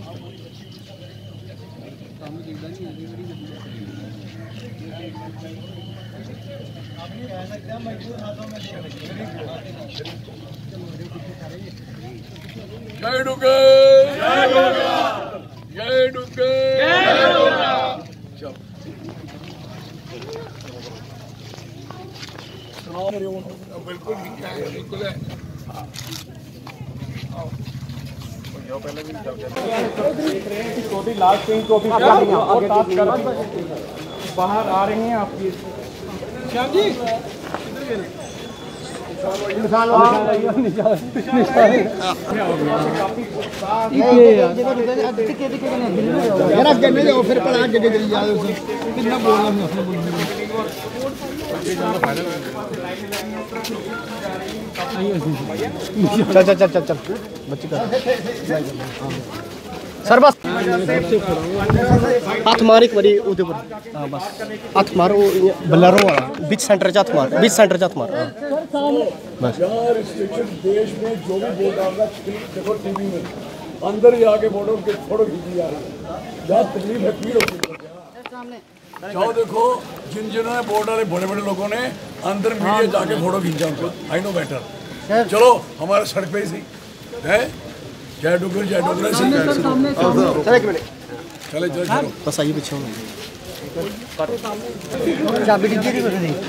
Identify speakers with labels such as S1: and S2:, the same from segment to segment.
S1: जय डुग्गर, जय डुग्गर, बिल्कुल बिल्कुल है।
S2: लास्ट सिंह को भी बाहर आ रही हैं आपकी श्याम जी।
S3: फिर पढ़ा जगह चली जाए कितना बोलना चल चल चल चल चल बच्चे का सर बस हाथ मार एक बारी उधर पर हां बस हाथ मारो बल्लारो वाला बीच सेंटर च हाथ मार बीच सेंटर च हाथ मार बस
S1: यार रिस्ट्रिक्शन देश में जो भी वोट डालना देखो टीवी में अंदर ही आके वोटों के फोटो खींची जा रही है। यार तकलीफ है पीड़ होती है। जाओ देखो जिन जिन्होंने वोट डाले बड़े बड़े लोगों ने अंदर मीडिया जाके फोटो खींचा उनको। I know better. चलो हमारे सड़क पे ही है। जय डुग्गर जय डुग्गर से
S3: चल एक मिनट
S1: चले चलो
S3: बस आइए पीछे चाबी डिग्गी थी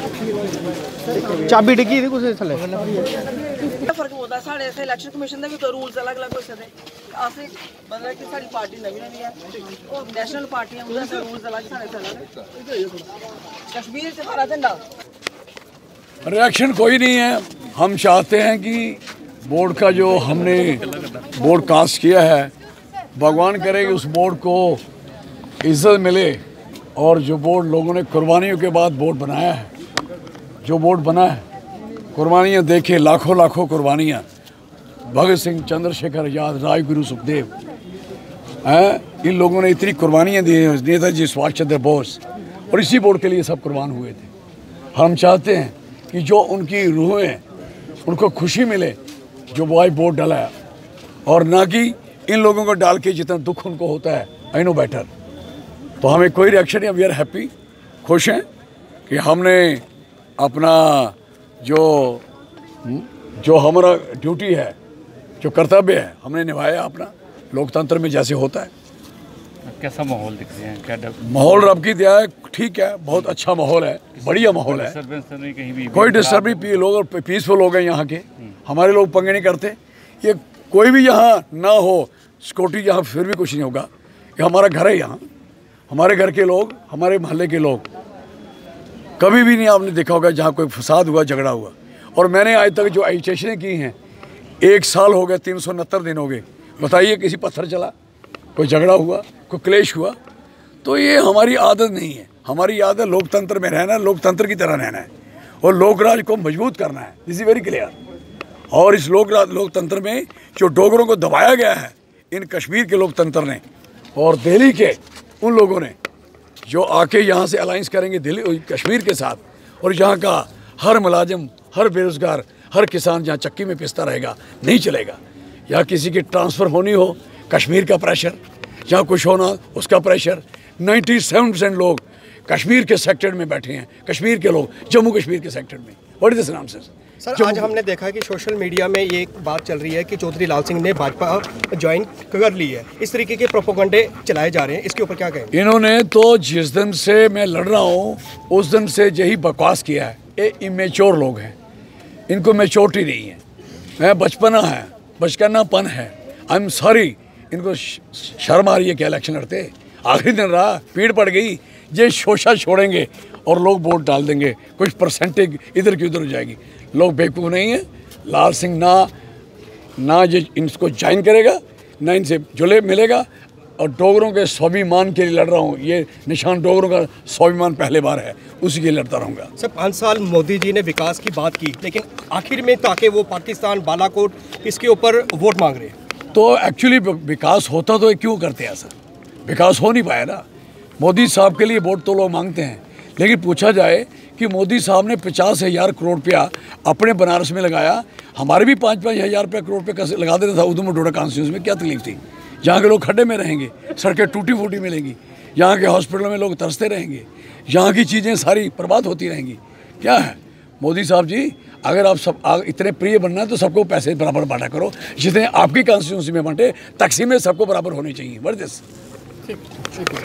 S3: चाबी डिग्गी थी कुछ थले
S4: फर्क होता साढ़े इत्थे इलेक्शन कमीशन दे भी कोई रूल्स अलग अलग हो सकदे असें मतलब कि साडी पार्टी नवी नवी है और नेशनल पार्टियां उनके रूल्स अलग साढ़े अलग कश्मीर से हरा झंडा
S1: रिएक्शन कोई नहीं है। हम चाहते हैं कि बोर्ड का जो हमने बोर्ड कास्ट किया है भगवान करे कि उस बोर्ड को इज्जत मिले और जो बोर्ड लोगों ने कुर्बानियों के बाद बोर्ड बनाया है जो बोर्ड बना है कुर्बानियाँ देखे लाखों लाखों कुर्बानियाँ भगत सिंह चंद्रशेखर आजाद राजगुरु सुखदेव हैं इन लोगों ने इतनी कुर्बानियाँ दी हैं नेताजी सुभाष चंद्र बोस और इसी बोर्ड के लिए सब कुर्बान हुए थे। हम चाहते हैं कि जो उनकी रूहें उनको खुशी मिले जो वो आज वोट डाला है और ना कि इन लोगों को डाल के जितना दुख उनको होता है। I know better. तो हमें कोई रिएक्शन नहीं। वी आर हैप्पी खुश हैं कि हमने अपना जो हमारा ड्यूटी है जो कर्तव्य है हमने निभाया अपना लोकतंत्र में जैसे होता है।
S2: कैसा माहौल दिख रहा है? क्या
S1: माहौल रब की दया है ठीक है बहुत अच्छा माहौल है बढ़िया माहौल है कोई डिस्टर्ब नहीं लोग पीसफुल लोग हैं यहाँ के हमारे लोग पंगे नहीं करते। ये कोई भी यहाँ ना हो सिक्योरिटी यहाँ फिर भी कुछ नहीं होगा। ये हमारा घर है यहाँ हमारे घर के लोग हमारे मोहल्ले के लोग कभी भी नहीं आपने देखा होगा जहाँ कोई फसाद हुआ झगड़ा हुआ। और मैंने आज तक जो एजिटेशनें की हैं 1 साल हो गया 369 दिन हो गए। बताइए किसी पत्थर चला कोई झगड़ा हुआ कोई क्लेश हुआ। तो ये हमारी आदत नहीं है। हमारी आदत लोकतंत्र में रहना है लोकतंत्र की तरह रहना है और लोकराज को मजबूत करना है। This is very clear. और इस लोकतंत्र में जो डोगरों को दबाया गया है इन कश्मीर के लोकतंत्र ने और दिल्ली के उन लोगों ने जो आके यहाँ से अलायंस करेंगे दिल्ली कश्मीर के साथ और यहाँ का हर मुलाजिम हर बेरोजगार हर किसान जहाँ चक्की में पिसता रहेगा नहीं चलेगा। या किसी की ट्रांसफ़र होनी हो कश्मीर का प्रेशर जहाँ कुछ होना उसका प्रेशर 97% लोग कश्मीर के सेक्टर में बैठे हैं। कश्मीर के लोग जम्मू कश्मीर के सेक्टर में। What is this nonsense?
S3: Sir आज हमने देखा कि सोशल मीडिया में ये बात चल रही है कि चौधरी लाल सिंह ने भाजपा ज्वाइन कर ली है। इस तरीके के प्रोपोगंडे चलाए जा रहे हैं इसके ऊपर क्या कहेंगे?
S1: इन्होंने तो जिस दिन से मैं लड़ रहा हूँ उस दिन से यही बकवास किया है। ये इमेच्योर लोग हैं इनको मैच्योरिटी नहीं है। मैं बचपनापन है। आई एम सॉरी इनको शर्म आ रही है क्या इलेक्शन लड़ते। आखिरी दिन रहा पीड़ पड़ गई ये शोषा छोड़ेंगे और लोग वोट डाल देंगे कुछ परसेंटेज इधर की उधर हो जाएगी। लोग बेवकूफ़ नहीं है। लाल सिंह ना ये इनको ज्वाइन करेगा ना इनसे जुले मिलेगा और डोगरों के स्वाभिमान के लिए लड़ रहा हूँ। ये निशान डोगरों का स्वाभिमान पहले बार है उसी के लिए लड़ता रहूँगा।
S3: सर 5 साल मोदी जी ने विकास की बात की लेकिन आखिर में ताकि वो पाकिस्तान बालाकोट इसके ऊपर वोट मांग रहे हैं।
S1: तो एक्चुअली विकास होता तो ये क्यों करते हैं ऐसा? विकास हो नहीं पाया ना। मोदी साहब के लिए वोट तो लोग मांगते हैं लेकिन पूछा जाए कि मोदी साहब ने 50,000 करोड़ रुपया अपने बनारस में लगाया। हमारे भी 5-5 हज़ार रुपया करोड़ रुपये लगा देता था उधम डोडा कॉन्स्टिट्यूंसी में। क्या तकलीफ थी? यहाँ के लोग खड्डे में रहेंगे, सड़कें टूटी फूटी मिलेंगी, यहाँ के हॉस्पिटलों में लोग तरसते रहेंगे, यहाँ की चीज़ें सारी बर्बाद होती रहेंगी। क्या है मोदी साहब जी, अगर आप सब इतने प्रिय बनना है तो सबको पैसे बराबर बांटा करो, जितने आपकी कॉन्स्टिट्यूंसी में बांटे तकसीम में सबको बराबर होने चाहिए। वर्जिश